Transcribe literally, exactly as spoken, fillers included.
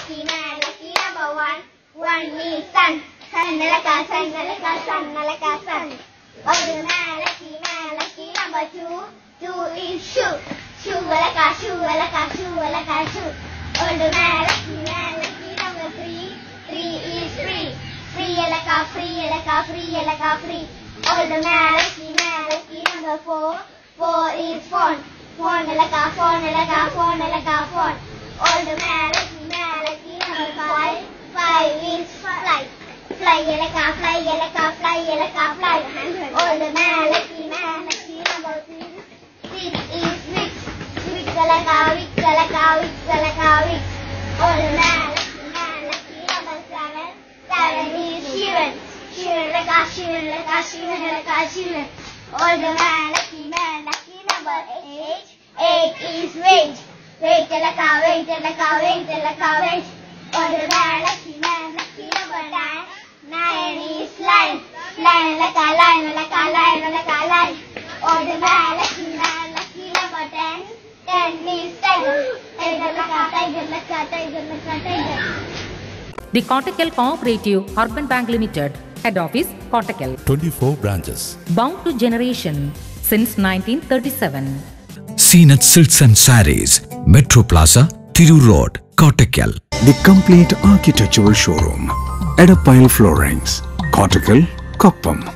lucky man, lucky number one. One is sun. Sun like a sun, like a sun, like a sun. Old man, lucky man, lucky number two. Two is shoe. Shoe like a shoe, like a shoe, like a shoe. Old man, lucky man, lucky number three. Three is free. Free like a free, like a free, like a free. Old man, lucky man, lucky number four. Four is phone. Phone like a phone, like a phone, like a phone. Old man, lucky man, lucky number five. Five is fly. Fly like a fly, like a fly, like a fly. Old man, lucky man, lucky number six. Six is wix. Wix like a wix, like a wix, like a wix. Old man, lucky man, lucky number seven. Seven is Shivan. Shivan like a Shivan, like a Shivan, like a Shivan. Old man, lucky man, lucky number eight. Eight is wait. Wait like a wait, like a wait, like a wait. Old man, lucky man, lucky number nine. Nine is line. Line like a line, like a line, like a line. Old man, lucky man, lucky number ten. Ten is tiger. Tiger like a tiger, like a tiger, like a tiger. The Kottakkal Cooperative Urban Bank Limited, Head Office, Kottakkal. twenty-four branches. Bound to generation since nineteen thirty-seven. Seenat Silks and Sarees, Metro Plaza, Thiru Road, Kottakkal. The complete architectural showroom. Edapile Floorings, Kottakkal, Koppam.